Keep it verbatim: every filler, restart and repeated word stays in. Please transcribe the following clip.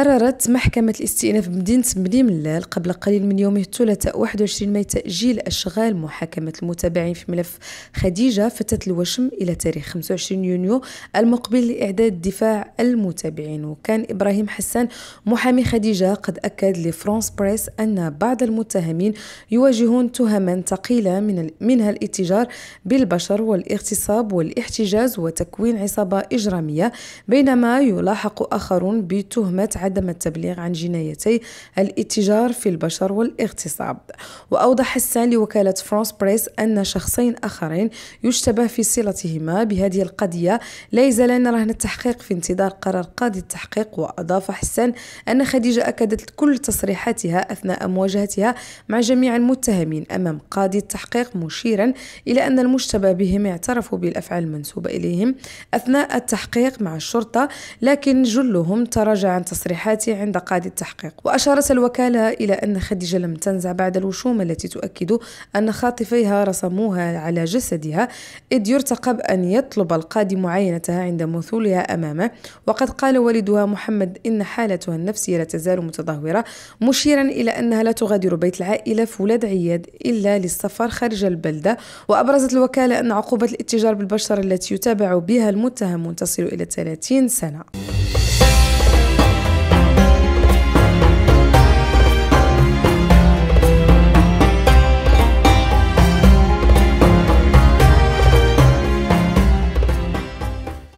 قررت محكمة الاستئناف بمدينة بني ملال قبل قليل من يومه الثلاثاء واحد وعشرين ماي تأجيل أشغال محاكمة المتابعين في ملف خديجة فتاة الوشم إلى تاريخ خمسة وعشرين يونيو المقبل لإعداد دفاع المتابعين. وكان إبراهيم حسان محامي خديجة قد أكد لفرانس بريس أن بعض المتهمين يواجهون تهما ثقيلة من منها الاتجار بالبشر والاغتصاب والاحتجاز وتكوين عصابة إجرامية، بينما يلاحق آخرون بتهمة عدم التبليغ عن جنايتي الاتجار في البشر والاغتصاب. وأوضح حسان لوكالة فرانس بريس أن شخصين آخرين يشتبه في صلتهما بهذه القضية لا يزالان رهن التحقيق في انتظار قرار قاضي التحقيق. وأضاف حسان أن خديجة أكدت كل تصريحاتها أثناء مواجهتها مع جميع المتهمين أمام قاضي التحقيق، مشيرا إلى أن المشتبه بهم اعترفوا بالأفعال المنسوبة إليهم أثناء التحقيق مع الشرطة، لكن جلهم تراجع عن تصريحاته عند قاضي التحقيق. وأشارت الوكالة إلى أن خديجة لم تنزع بعد الوشوم التي تؤكد أن خاطفيها رسموها على جسدها، إذ يرتقب أن يطلب القاضي معاينتها عند مثولها أمامه. وقد قال والدها محمد إن حالتها النفسية لا تزال متدهورة، مشيرا إلى أنها لا تغادر بيت العائلة في ولاد عياد إلا للسفر خارج البلدة. وأبرزت الوكالة أن عقوبة الاتجار بالبشر التي يتابع بها المتهم تصل إلى ثلاثين سنة.